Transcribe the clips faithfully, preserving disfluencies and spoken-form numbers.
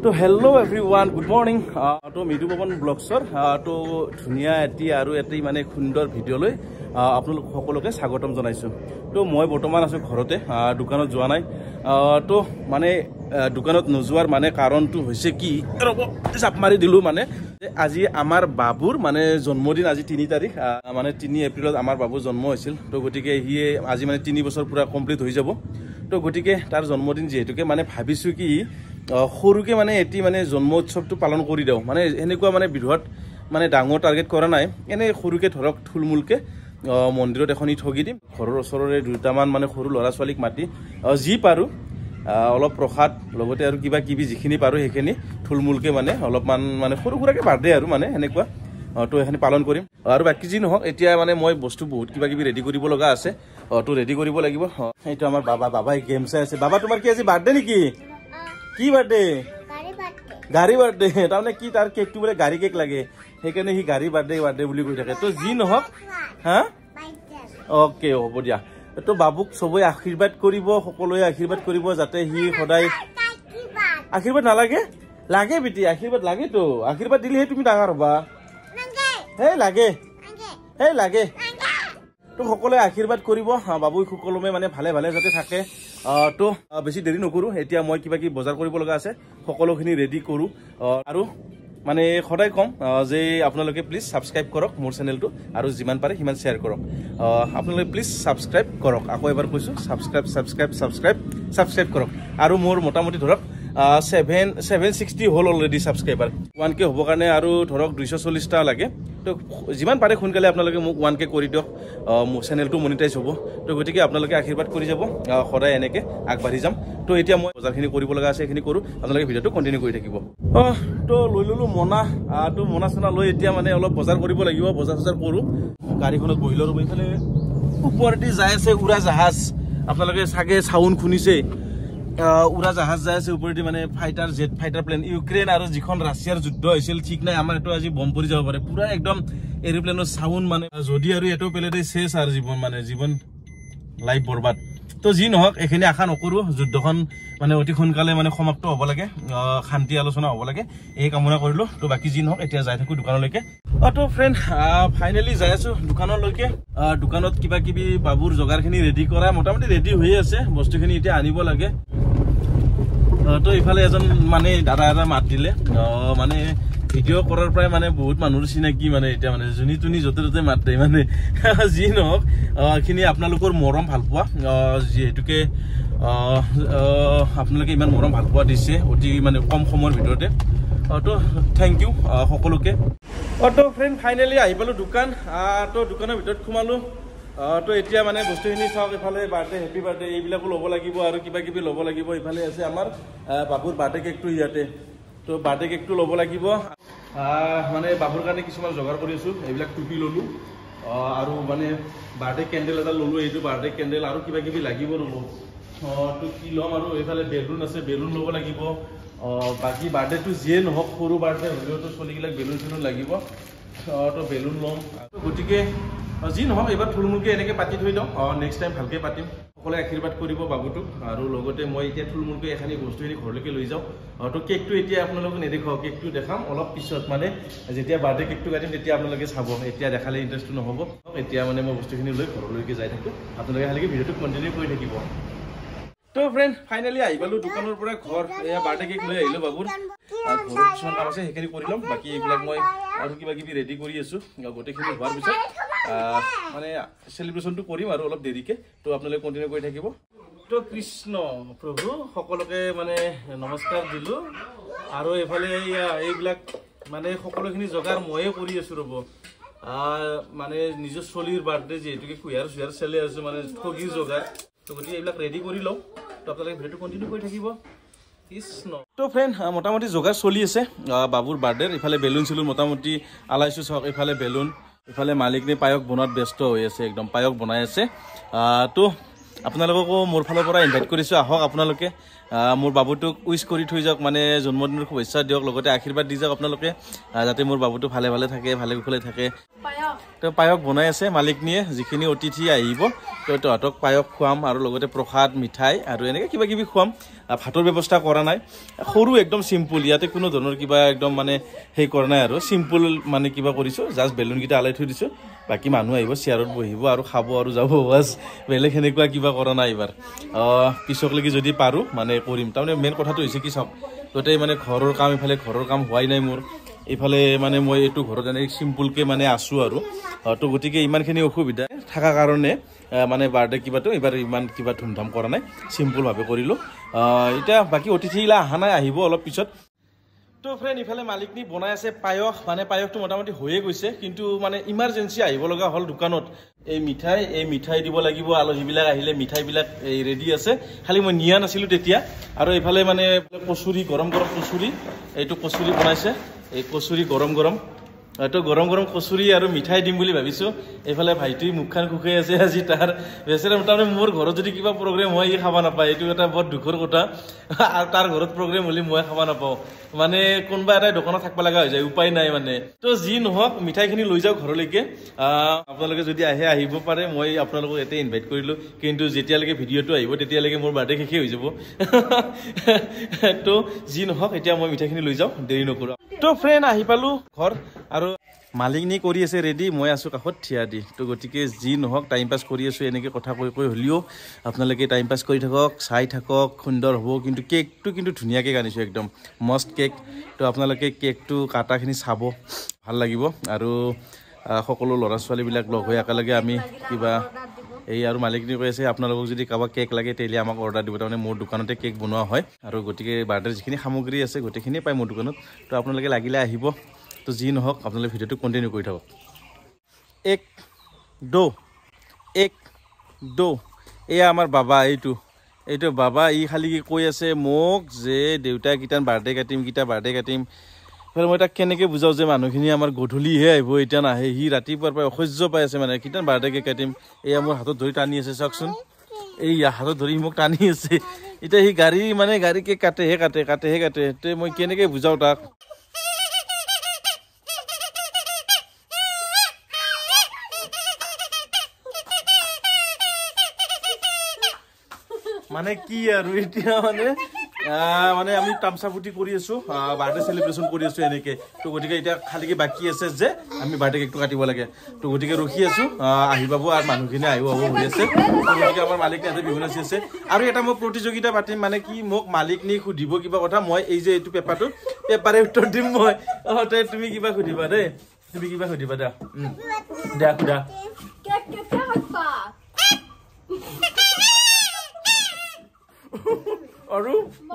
তো hello' everyone good morning তো মৃদু পৱন ব্লগছৰ তো ধুনীয়া এটি আৰু এটি মানে সুন্দৰ ভিডিঅ'লৈ আপোনালোক সকলোকে স্বাগতম জনাইছোঁ। তো মই বৰ্তমান আছোঁ ঘৰতে, দোকানত যোৱা নাই। তো মানে দোকানত নোযোৱাৰ মানে কাৰণটো হৈছে কি, ৰ'ব চাপ মাৰি দিলোঁ। মানে আজি আমাৰ বাবুৰ মানে জন্মদিন, আজি তিনি তাৰিখ মানে তিনি এপ্ৰিলত আমাৰ বাবুৰ জন্ম হৈছিল। তো গতিকে সি আজি মানে তিনি বছৰ পূৰা কমপ্লিট হৈ যাব। তো গতিকে তাৰ জন্মদিন যিহেতুকে মানে ভাবিছোঁ কি সৰুকে মানে এটি মানে জন্ম উৎসৱটো পালন কৰি দিওঁ। মানে এনেকুৱা মানে বৃহৎ মানে ডাঙৰ টাৰ্গেট কৰা নাই, এনেই সৰুকে ধৰক থুলমূলকে মন্দিৰত এখনি ঠগি দিম। ঘৰৰ ওচৰৰে দুটামান মানে সৰু ল'ৰা ছোৱালীক মাতি যি পাৰোঁ অলপ প্ৰসাদ লগতে আৰু কিবা কিবি যিখিনি পাৰোঁ সেইখিনি থুলমূলকে মানে অলপমান মানে সৰু সুৰাকৈ বাৰ্থডে আৰু মানে এনেকুৱা তো এইখিনি পালন কৰিম। আৰু বাকী যি নহওক এতিয়া মানে মই বস্তু বহুত কিবা কিবি ৰেডি কৰিব লগা আছে, তো ৰেডি কৰিব লাগিব। এইটো আমাৰ বাবা, বাবাই গেম চাই আছে। বাবা তোমাৰ কি আজি বাৰ্থডে নেকি? কি বাৰ্থডে? গাড়ী বাৰ্থডে। তাৰমানে কি তাৰ কেকটো বোলে গাড়ী কেক লাগে, সেইকাৰণে সি গাড়ী বাৰ্থডে বাৰ্থডে বুলি কৈ থাকে। তো যি নহওক হা অ'কে হ'ব দিয়া। তো বাবুক চবেই আশীৰ্বাদ কৰিব, সকলোৱে আশীৰ্বাদ কৰিব যাতে সি সদায়। আশীৰ্বাদ নালাগে? লাগে বেটি, আশীৰ্বাদ লাগেতো। আশীৰ্বাদ দিলেহে তুমি ডাঙৰ হ'বা। হেই লাগে, হেই লাগে। তো সকলোৱে আশীৰ্বাদ কৰিব, বাবুক সকলোৱে মানে ভালে ভালে যাতে থাকে। তো বেছি দেৰি নকৰোঁ, এতিয়া মই কিবা কিবি বজাৰ কৰিব লগা আছে, সকলোখিনি ৰেডি কৰোঁ। আৰু মানে সদায় ক'ম যে আপোনালোকে প্লিজ ছাবস্ক্ৰাইব কৰক মোৰ চেনেলটো, আৰু যিমান পাৰে সিমান শ্বেয়াৰ কৰক। আপোনালোকে প্লিজ ছাবস্ক্ৰাইব কৰক, আকৌ এবাৰ কৈছোঁ ছাবস্ক্ৰাইব ছাবস্ক্ৰাইব ছাবস্ক্ৰাইব ছাবস্ক্ৰাইব কৰক। আৰু মোৰ মোটামুটি ধৰক ছেভেন ছেভেন ছিক্সটি হ'ল অলৰেডি ছাবস্ক্ৰাইবাৰ। ওৱান কে হ'বৰ কাৰণে আৰু ধৰক দুইশ চল্লিছটা লাগে। তো যিমান পাৰে সোনকালে আপোনালোকে মোক ওৱান কে কৰি দিয়ক, মোৰ চেনেলটো মনিটাইজ হ'ব। তো গতিকে আপোনালোকে আশীৰ্বাদ কৰি যাব, সদায় এনেকৈ আগবাঢ়ি যাম। তো এতিয়া মই বজাৰখিনি কৰিব লগা আছে, সেইখিনি কৰোঁ, আপোনালোকে ভিডিঅ'টো কণ্টিনিউ কৰি থাকিব। অঁ তো লৈ ল'লোঁ মোনা, তো মোনা চোনা লৈ এতিয়া মানে অলপ বজাৰ কৰিব লাগিব, বজাৰ চজাৰ কৰোঁ। গাড়ীখনত বহি ল'ব। এইফালে ওপৰেদি যাই আছে উৰা জাহাজ, আপোনালোকে চাগে চাউণ্ড শুনিছে। উৰা জাহাজ যাই আছে ওপৰেদি, মানে fighter jet fighter plane. Ukraine আৰু যিখন ৰাছিয়াৰ যুদ্ধ হৈছিল ঠিক নাই, আমাৰ এইটো আজি বম পৰি যাব পাৰে। পুৰা একদম এৰোপ্লেনৰ চাউণ্ড, মানে যদি আৰু এইটো পেলে চেছ আৰু জীৱন মানে জীৱন লাইফ বৰবাদ। তো যি নহওক এইখিনি আশা নকৰোঁ, যুদ্ধখন মানে অতি সোনকালে মানে সমাপ্ত হ'ব লাগে, শান্তি আলোচনা হ'ব লাগে, এই কামনা কৰিলোঁ। তো বাকী যি নহওক এতিয়া যাই থাকোঁ দোকানলৈকে। তো ফ্ৰেণ্ড ফাইনেলি যাই আছোঁ দোকানলৈকে। দোকানত কিবা কিবি বাবুৰ যোগাৰখিনি ৰেডি কৰা মোটামুটি ৰেডি হৈ আছে, বস্তুখিনি এতিয়া আনিব লাগে। তো ইফালে এজন মানে দাদা এটা মাত দিলে, মানে ভিডিঅ' কৰাৰ পৰাই মানে বহুত মানুহৰ চিনাকি, মানে এতিয়া মানে যোনী তুনি য'তে ত'তে মাত দিয়ে। মানে যি নহওক এইখিনি আপোনালোকৰ মৰম ভাল পোৱা, যিহেতুকে আপোনালোকে ইমান মৰম ভাল পোৱা দিছে অতি মানে কম সময়ৰ ভিতৰতে। তো থেংক ইউ সকলোকে। তো ফ্ৰেণ্ড ফাইনেলি আহি পালোঁ দোকান। তো দোকানৰ ভিতৰত সোমালোঁ। তো এতিয়া মানে বস্তুখিনি চাওক, ইফালে বাৰ্থডে হেপী বাৰ্থডে এইবিলাকো ল'ব লাগিব, আৰু কিবা কিবি ল'ব লাগিব। ইফালে আছে আমাৰ বাবুৰ বাৰ্থডে কেকটো ইয়াতে। তো বাৰ্থডে কেকটো ল'ব লাগিব, মানে বাবুৰ কাৰণে কিছুমান যোগাৰ কৰি আছোঁ। এইবিলাক টুপি ল'লোঁ, আৰু মানে বাৰ্থডে কেণ্ডেল এটা ল'লোঁ, এইটো বাৰ্থডে কেণ্ডেল, আৰু কিবা কিবি লাগিব ৰ'ব। তো কি ল'ম, আৰু এইফালে বেলুন আছে, বেলুন ল'ব লাগিব। বাকী বাৰ্থডেটো যিয়ে নহওক, সৰু বাৰ্থডে হ'লেওতো চলিবিলাক বেলুন চেলুন লাগিব। তো বেলুন ল'ম। গতিকে যি নহওক এইবাৰ থুলমূলকৈ এনেকৈ পাতি থৈ দিওঁ, নেক্সট টাইম ভালকৈ পাতিম। সকলোৱে আশীৰ্বাদ কৰিব বাবুটোক, আৰু লগতে মই এতিয়া থুলমূলকৈ এখানি বস্তুখিনি ঘৰলৈকে লৈ যাওঁ। তো কেকটো এতিয়া আপোনালোকে নেদেখাওঁ, কেকটো দেখাম অলপ পিছত, মানে যেতিয়া বাৰ্থডে কেকটো কাটিম তেতিয়া আপোনালোকে চাব। এতিয়া দেখালে ইণ্টাৰেষ্টটো নহ'ব। এতিয়া মানে মই বস্তুখিনি লৈ ঘৰলৈকে যাই থাকোঁ, আপোনালোকে খালি ভিডিঅ'টো কণ্টিনিউ কৰি থাকিব। তো ফ্ৰেণ্ড ফাইনেলি আহি পালোঁ দোকানৰ পৰা ঘৰ। এয়া বাৰ্থডে কেক লৈ আহিলোঁ বাবুৰ। ঘৰত কিছুমান কাম আছে সেইখিনি কৰি ল'ম, বাকী এইবিলাক মই আৰু কিবা কিবি ৰেডি কৰি আছোঁ। গোটেইখিনি হোৱাৰ পিছত মানে চেলিব্ৰেশ্যনটো কৰিম আৰু অলপ দেৰিকৈ। তো আপোনালোকে কণ্টিনিউ কৰি থাকিব। তো কৃষ্ণ প্ৰভু সকলোকে মানে নমস্কাৰ দিলোঁ। আৰু এইফালে এইবিলাক মানে সকলোখিনি যোগাৰ ময়ে কৰি আছোঁ ৰ'ব। মানে নিজৰ চলিৰ বাৰ্থডে যিহেতুকে কুঁহিয়াৰ চুহিয়াৰ চেলে আছোঁ, মানে ঠগিৰ যোগাৰ। তো গতিকে এইবিলাক ৰেডি কৰি লওঁ, তো আপোনালোকে ভিডিঅ'টো কণ্টিনিউ কৰি থাকিব। কৃষ্ণ। তো ফ্ৰেণ্ড মোটামুটি যোগাৰ চলি আছে বাবুৰ বাৰ্থডেৰ। ইফালে বেলুন চেলুন মোটামুটি আলাইছোঁ চাওক, ইফালে বেলুন, ইফালে মালিকনে পায়স বনোৱাত ব্যস্ত হৈ আছে, একদম পায়স বনাই আছে। তো আপোনালোককো মোৰ ফালৰ পৰা ইনভাইট কৰিছোঁ, আহক আপোনালোকে মোৰ বাবুটোক উইচ কৰি থৈ যাওক মানে জন্মদিনৰ শুভেচ্ছা দিয়ক লগতে আশীৰ্বাদ দি যাওক আপোনালোকে যাতে মোৰ বাবুটো ভালে ভালে থাকে ভালে কুশলে থাকে তো পায়স বনাই আছে মালিকনিয়ে যিখিনি অতিথি আহিব তো তহঁতক পায়স খুৱাম আৰু লগতে প্ৰসাদ মিঠাই আৰু এনেকৈ কিবা কিবি খুৱাম ভাতৰ ব্যৱস্থা কৰা নাই সৰু একদম চিম্পুল ইয়াতে কোনো ধৰণৰ কিবা একদম মানে সেই কৰা নাই আৰু চিম্পুল মানে কিবা কৰিছোঁ জাষ্ট বেলুনকেইটা আলাই থৈ দিছোঁ বাকী মানুহ আহিব চেয়াৰত বহিব আৰু খাব আৰু যাব বাছ বেলেগ সেনেকুৱা কিবা কৰা নাই এইবাৰ পিছকলৈকে যদি পাৰোঁ মানে কৰিম তাৰমানে মেইন কথাটো হৈছে কি চাওক গোটেই মানে ঘৰৰ কাম ইফালে ঘৰৰ কাম হোৱাই নাই মোৰ এইফালে মানে মই এইটো ঘৰত এনেকৈ চিম্পুলকৈ মানে আছোঁ আৰু তো গতিকে ইমানখিনি অসুবিধা থকা কাৰণে মানে বাৰ্থডে কিবাটো এইবাৰ ইমান কিবা ধুমধাম কৰা নাই চিম্পুলভাৱে কৰিলোঁ এতিয়া বাকী অতিথিগিলা অহা নাই আহিব অলপ পিছত তো ফ্ৰেণ্ড ইফালে মালিকনি বনাই আছে পায়স মানে পায়সটো মোটামুটি হৈয়ে গৈছে কিন্তু মানে ইমাৰ্জেঞ্চি আহিব লগা হ'ল দোকানত এই মিঠাই এই মিঠাই দিব লাগিব আলহীবিলাক আহিলে মিঠাইবিলাক এই ৰেডি আছে খালি মই নিয়া নাছিলোঁ তেতিয়া আৰু এইফালে মানে কচুৰি গৰম গৰম কচুৰি এইটো কচুৰি বনাইছে এই কচুৰি গৰম গৰম হয়তো গৰম গৰম কচুৰি আৰু মিঠাই দিম বুলি ভাবিছোঁ এইফালে ভাইটি মুখখান খুকাই আছে আজি তাৰ বেচেৰা তাৰমানে মোৰ ঘৰত যদি কিবা প্ৰগ্ৰেম হয় ই খাব নাপায় এইটো এটা বৰ দুখৰ কথা আৰু তাৰ ঘৰত প্ৰগ্ৰেম হ'লে মই খাব নাপাওঁ মানে কোনোবা এটাই দোকানত থাকিব লগা হৈ যায় উপায় নাই মানে তো যি নহওক মিঠাইখিনি লৈ যাওক ঘৰলৈকে আপোনালোকে যদি আহে আহিব পাৰে মই আপোনালোকক ইয়াতে ইনভাইট কৰিলোঁ কিন্তু যেতিয়ালৈকে ভিডিঅ'টো আহিব তেতিয়ালৈকে মোৰ বাৰ্থডে শেষেই হৈ যাব তো যি নহওক এতিয়া মই মিঠাইখিনি লৈ যাওঁ দেৰি নকৰোঁ তো ফ্ৰেণ্ড আহি পালোঁ ঘৰ আৰু মালিকনি কৰি আছে ৰেডি মই আছোঁ কাষত থিয়া দি তো গতিকে যি নহওক টাইম পাছ কৰি আছোঁ এনেকৈ কথা কৈ কৈ হ'লেও আপোনালোকে টাইম পাছ কৰি থাকক চাই থাকক সুন্দৰ হ'ব কিন্তু কেকটো কিন্তু ধুনীয়া কেক আনিছোঁ একদম মস্ত কেক তো আপোনালোকে কেকটো কাটাখিনি চাব ভাল লাগিব আৰু সকলো ল'ৰা ছোৱালীবিলাক লগ হৈ একেলগে আমি কিবা এই আৰু মালিকনি কৈ আছে আপোনালোকক যদি কাৰোবাক কেক লাগে তেতিয়াহ'লে আমাক অৰ্ডাৰ দিব তাৰমানে মোৰ দোকানতে কেক বনোৱা হয় আৰু গতিকে বাৰ্থডেৰ যিখিনি সামগ্ৰী আছে গোটেইখিনিয়ে পায় মোৰ দোকানত তো আপোনালোকে লাগিলে আহিব তো যি নহওক আপোনালোকে ভিডিঅ'টো কণ্টিনিউ কৰি থাকক এক দো এক দো এয়া আমাৰ বাবা এইটো এইটো বাবা ই খালি কৈ আছে মোক যে দেউতাক কিটান বাৰ্থডে কাটিম কিটা বাৰ্থডে কাটিম মই তাক কেনেকৈ বুজাওঁ যে মানুহখিনি আমাৰ গধূলিহে আহিব এতিয়া নাহে সি ৰাতিপুৱাৰ পৰা অসহ্য পাই আছে মানে কিটান বাৰ্থডে কেক কাটিম এয়া মোৰ হাতত ধৰি টানি আছে চাওকচোন এইয়া হাতত ধৰি মোক টানি আছে এতিয়া সি গাড়ী মানে গাড়ী কেক কাটেহে কাটে কাটেহে কাটে তে মই কেনেকৈ বুজাওঁ তাক মানে কি আৰু এতিয়া মানে মানে আমি তামচা ফুটি কৰি আছোঁ বাৰ্থডে চেলিব্ৰেশ্যন কৰি আছোঁ এনেকৈ তো গতিকে এতিয়া খালিকৈ বাকী আছে যে আমি বাৰ্থডে কেকটো কাটিব লাগে তো গতিকে ৰখি আছোঁ আহি পাব আৰু মানুহখিনি আহিব হ'ব হৈ আছে তো গতিকে আমাৰ মালিকনি ইয়াতে বিহু নাচি আছে আৰু এটা মই প্ৰতিযোগিতা পাতিম মানে কি মোক মালিকনি সুধিব কিবা কথা মই এই যে এইটো পেপাৰটো পেপাৰে উত্তৰ দিম মই অঁ তে তুমি কিবা সুধিবা দেই তুমি কিবা সুধিবা দা দা সুধা আৰু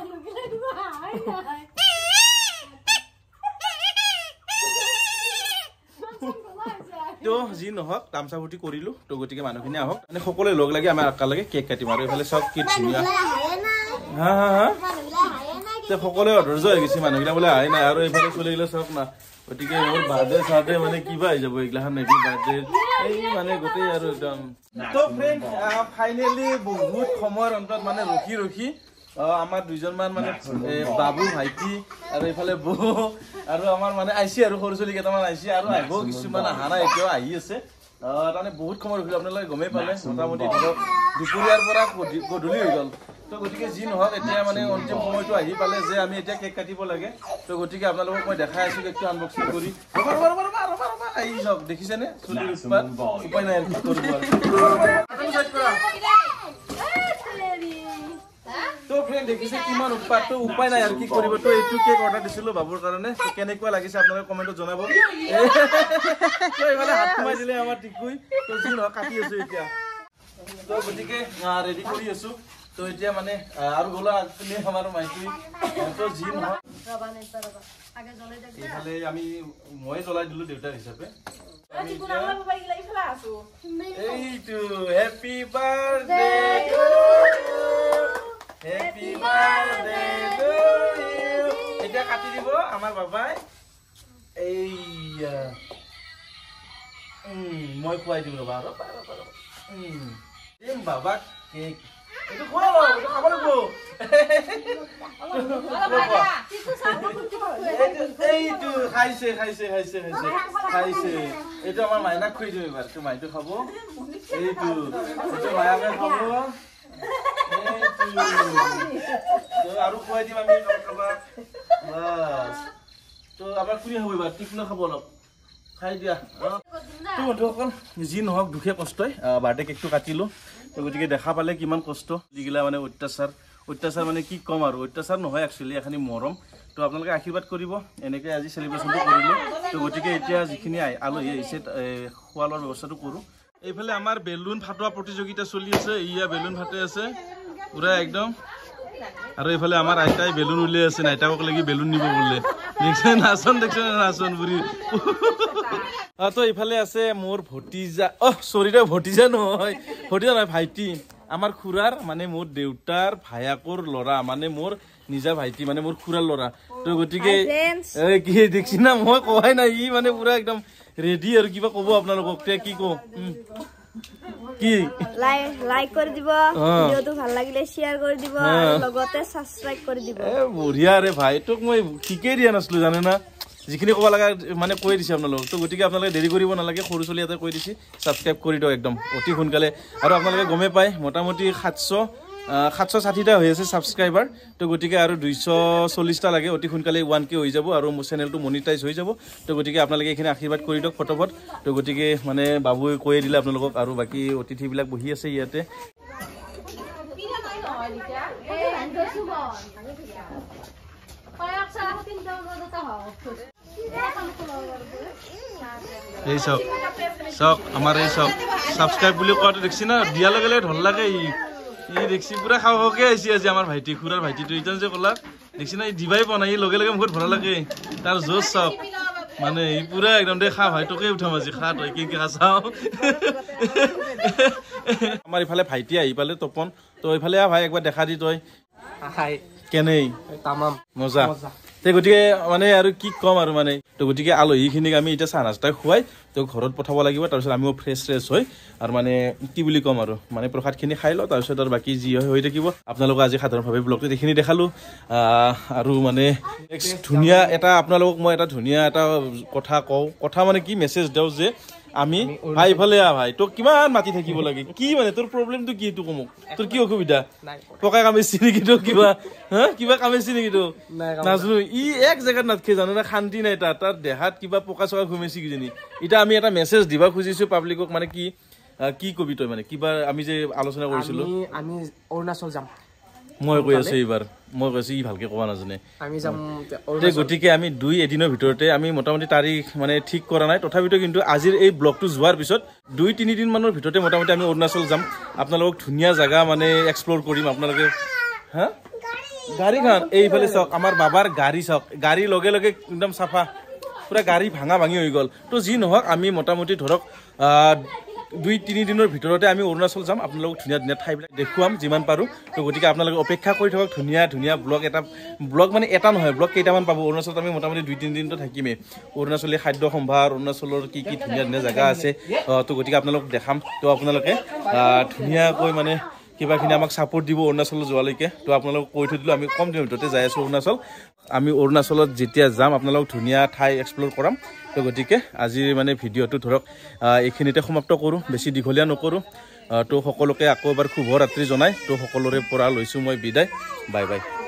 তো যি নহওক তামচা ফুটি কৰিলোঁ তো গতিকে মানুহখিনি আহক মানে সকলোৱে লগ লাগি আমাৰ একেলগে কেক কাটিম আৰু এইফালে চব কি ধুনীয়া হা হা হা সকলোৱে অধৈৰ্য হৈ গৈছে মানুহবিলাক বোলে আহে নাই আৰু এইফালে চলিগিলে চাওক না গতিকে মোৰ বাৰ্থডে চাৰ্থডে মানে কিবা হৈ যাব এইগিলাখন নেকি বাৰ্থডে এই মানে গোটেই আৰু একদম তো ফ্ৰেণ্ড ফাইনেলি বহুত সময়ৰ অন্তত মানে ৰখি ৰখি আমাৰ দুইজনমান মানে বাবু ভাইটি আৰু এইফালে বৌ আৰু আমাৰ মানে আহিছে আৰু সৰু ছোৱালী কেইটামান আহিছে আৰু আহিব কিছুমান অহা নাই এতিয়াও আহি আছে তাৰমানে বহুত সময় ৰখিলোঁ আপোনালোকে গমেই পালে মোটামুটি ধৰক দুপৰীয়াৰ পৰা গধূলি হৈ গ'ল তো গতিকে যি নহওক এতিয়া মানে অন্তিম সময়টো আহি পালে যে আমি এতিয়া কেক কাটিব লাগে তো গতিকে আপোনালোকক মই দেখাই আছোঁ কেকটো আনবক্সিং কৰি আহি যাওক দেখিছেনে চুলিৰ উৎপাত উপায় নাই তো ফ্ৰেণ্ড দেখিছে কিমান উৎপাত তো উপায় নাই আৰু কি কৰিব তো এইটো কেক অৰ্ডাৰ দিছিলোঁ বাবুৰ কাৰণে কেনেকুৱা লাগিছে আপোনালোকে কমেণ্টত জনাব তো এইফালে হাত সোমাই দিলে আমাৰ টিকুই তো যি নহওক কাটি আছোঁ এতিয়া তো গতিকে ৰেডি কৰি আছোঁ তো এতিয়া মানে আৰু গ'লা তুমি আমাৰ মাইকী তো যি নহওক এইফালে আমি ময়ে জ্বলাই দিলোঁ দেউতাৰ হিচাপে এইটো happy birthday happy birthday to you এতিয়া কাটি দিব আমাৰ বাবাই এইয়া মই খুৱাই দিম ৰবা ৰবা ৰবা ৰবা বাবাক কেক এইটো খোৱা এইটো খাব লাগিব এইটো খাইছে খাইছে খাইছে খাইছে খাইছে এইটো আমাৰ মাইনাক খুৱাই দিম এবাৰ তো মাইটো খাব এইটো এইটো মায়াকে খাব এইটো আৰু খুৱাই দিম আমি বাস তো আমাৰ খুৰী হ'ব এবাৰ টিফিনো খাব অলপ খাই দিয়া তো বন্ধুসকল যি নহওক দুখে কষ্টই বাৰ্থডে কেকটো কাটিলোঁ তো গতিকে দেখা পালে কিমান কষ্ট যিগিলা মানে অত্যাচাৰ অত্যাচাৰ মানে কি কম আৰু অত্যাচাৰ নহয় একচুৱেলি এখানি মৰম তো আপোনালোকে আশীৰ্বাদ কৰিব এনেকৈ আজি চেলিব্ৰেশ্যনটো কৰিলোঁ তো গতিকে এতিয়া যিখিনি আলহী আহিছে খোৱা লোৱাৰ ব্যৱস্থাটো কৰোঁ এইফালে আমাৰ বেলুন ফাটোৱা প্ৰতিযোগিতা চলি আছে ইয়া বেলুন ফাটে আছে পুৰা একদম আৰু এইফালে আমাৰ আইতাই বেলুন উলিয়াই আছে আইতাকক লাগি বেলুন নিব বোলে দেখছে নাচন দেখছে নাচন বুঢ়ী তো এইফালে আছে মোৰ ভতিজা অহ চৰি দে ভতিজা নহয় ভতিজা নহয় ভাইটি আমাৰ খুৰাৰ মানে মোৰ দেউতাৰ ভায়াকৰ ল'ৰা মানে মোৰ নিজা ভাইটি মানে মোৰ খুৰাৰ ল'ৰা তো গতিকে কি দেখছি না মই কোৱাই নাই ই মানে পুৰা একদম ৰেডি আৰু কিবা ক'ব আপোনালোকক কি কওঁ কি লাইক কৰি দিব ভিডিওটো ভাল লাগিলে শেয়াৰ কৰি দিব আৰু লগতে সাবস্ক্ৰাইব কৰি দিব এ বঢ়িয়া ৰে ভাই তোক মই ঠিকেই দিয়া নাছিলো জানে না যিখিনি ক'ব লগা মানে কৈ দিছে আপোনালোক তো গতিকে আপোনালোকে দেৰি কৰিব নালাগে সৰু চলি এটা কৈ দিছে সাবস্ক্ৰাইব কৰি দিয়ক একদম অতি সোনকালে আৰু আপোনালোকে গমে পায় মোটামুটি সাতশ সাতশ ষাঠিটা হৈ আছে ছাবস্ক্ৰাইবাৰ তো গতিকে আৰু দুইশ চল্লিছটা লাগে অতি সোনকালে ওৱান কে হৈ যাব আৰু মোৰ চেনেলটো মনিটাইজ হৈ যাব তো গতিকে আপোনালোকে এইখিনি আশীৰ্বাদ কৰি দিয়ক ফটোফট তো গতিকে মানে বাবুৱে কৈয়ে দিলে আপোনালোকক আৰু বাকী অতিথিবিলাক বহি আছে ইয়াতে এই চাওক চাওক আমাৰ এই চাওক ছাবস্ক্ৰাইব বুলি কোৱাটো দেখছি না দিয়াৰ লগে লগে ঢল লাগে ই ই দেখছি পুৰা খাওঁ খাওঁকে আহিছে আজি আমাৰ ভাইটি খুৰাৰ ভাইটিটো ইজন যে ক'লা দেখছি না ই দিবাই পোৱা নাই লগে লগে বহুত ভাল লাগে তাৰ জোচ চাওক মানে ই পুৰা একদম দে খা ভাই তোকে উঠাম আজি খা তই কি খা চাওঁ আমাৰ ইফালে ভাইটি আহি পালে তপন তো এইফালে ভাই একবাৰ দেখা দি তই কেনেই তামাম মজা তে গতিকে মানে আৰু কি কম আৰু মানে তো গতিকে আলহীখিনিক আমি এতিয়া চাহ নাস্তা খুৱাই তো ঘৰত পঠাব লাগিব তাৰপিছত আমিও ফ্ৰেছ ফ্ৰেছ হৈ আৰু মানে কি বুলি ক'ম আৰু মানে প্ৰসাদখিনি খাই লওঁ তাৰপিছত আৰু বাকী যি হয় হৈ থাকিব আপোনালোকক আজি সাধাৰণভাৱে ব্লগটোত এইখিনি দেখালোঁ আৰু মানে ধুনীয়া এটা আপোনালোকক মই এটা ধুনীয়া এটা কথা কওঁ কথা মানে কি মেছেজ দিওঁ যে আমি ভাই ভালে আ ভাই তোক কিমান মাতি থাকিব লাগে কি মানে তোৰ প্ৰব্লেমটো কি এইটো কমক তোৰ কি অসুবিধা পকা কামেছি নেকি তো কিবা হা কিবা কামেছি নেকি তো নাজানো ই এক জেগাত নাথাকে জানো না শান্তি নাই তাৰ তাৰ দেহাত কিবা পকা চকা ঘুমেছি কিজানি এতিয়া আমি এটা মেছেজ দিবা খুজিছো পাব্লিকক মানে কি কি কবি তই মানে কিবা আমি যে আলোচনা কৰিছিলো আমি অৰুণাচল যাম মই কৈ আছো এইবাৰ মই কৈছো ই ভালকে ক'বা নাজানে আমি যাম গতিকে আমি দুই এদিনৰ ভিতৰতে আমি মোটামুটি তাৰিখ মানে ঠিক কৰা নাই তথাপিতো কিন্তু আজিৰ এই ব্লগটো যোৱাৰ পিছত দুই তিনিদিন মানৰ ভিতৰতে মোটামুটি আমি অৰুণাচল যাম আপোনালোকক ধুনীয়া জেগা মানে এক্সপ্ল'ৰ কৰিম আপোনালোকে হা গাড়ীখন এইফালে চাওক আমাৰ বাবাৰ গাড়ী চাওক গাড়ী লগে লগে একদম চাফা পুৰা গাড়ী ভাঙা ভাঙি হৈ গ'ল তো যি নহওক আমি মোটামুটি ধৰক দুই তিনি দিনৰ ভিতৰতে আমি অৰুণাচল যাম আপোনালোকক ধুনীয়া ধুনীয়া ঠাইবিলাক দেখুৱাম যিমান পাৰোঁ তো গতিকে আপোনালোকে অপেক্ষা কৰি থাকক ধুনীয়া ধুনীয়া ব্লগ এটা ব্লগ মানে এটা নহয় ব্লগ কেইটামান পাব অৰুণাচলত আমি মোটামুটি দুই তিনিদিনটো থাকিমেই অৰুণাচলী খাদ্য সম্ভাৰ অৰুণাচলৰ কি কি ধুনীয়া ধুনীয়া জেগা আছে তো গতিকে আপোনালোকক দেখাম তো আপোনালোকে ধুনীয়াকৈ মানে কিবাখিনি আমাক ছাপোৰ্ট দিব অৰুণাচলত যোৱালৈকে তো আপোনালোকক কৈ থৈ দিলোঁ আমি কম দিনৰ ভিতৰতে যাই আছোঁ অৰুণাচল আমি অৰুণাচলত যেতিয়া যাম আপোনালোকক ধুনীয়া ঠাই এক্সপ্ল'ৰ কৰাম তো গতিকে আজিৰ মানে ভিডিঅ'টো ধৰক এইখিনিতে সমাপ্ত কৰোঁ বেছি দীঘলীয়া নকৰোঁ তো সকলোকে আকৌ এবাৰ শুভৰাত্ৰি জনাই তো সকলোৰে পৰা লৈছোঁ মই বিদায় বাই বাই